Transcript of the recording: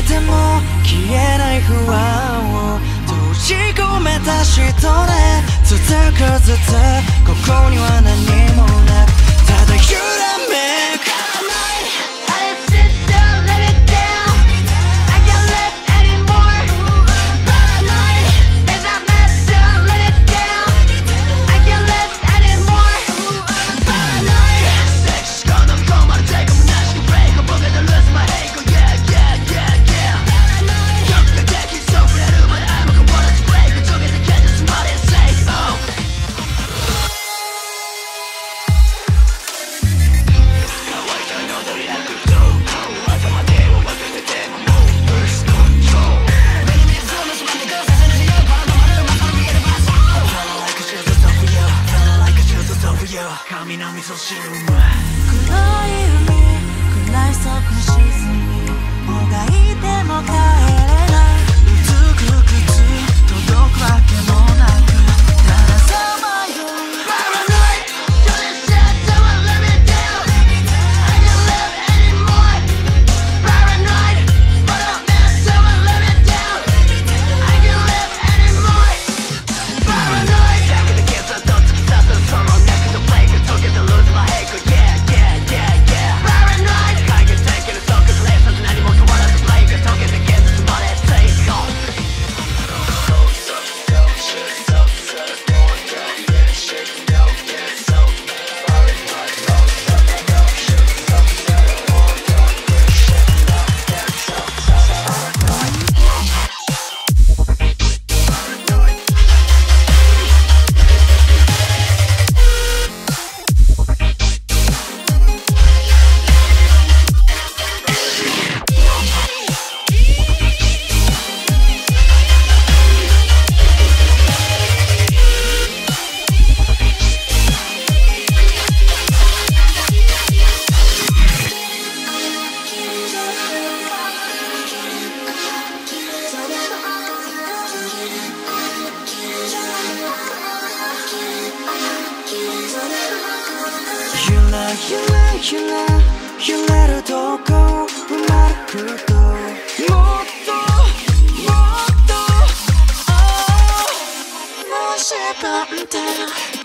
ても消えない不安を閉じ込めた人で続くずつここには何もなくただ揺らめく神の味噌汁黒い海暗い底に沈みもがいても帰れないうつく靴届くわけもなくたださまよう Paranoid You're the shit that won't let me down I can't live anymore Paranoid But I'm mad that won't let me down I can't live anymore Paranoid Back in the kids I don't stop the summer next to play Get to lose my head, go yeah, yeah, yeah, yeah Paranoid I get taken to talk as less as anyone can want us to play Get talking to get this money, take off揺れるどこ生まれるともっともっともしばんで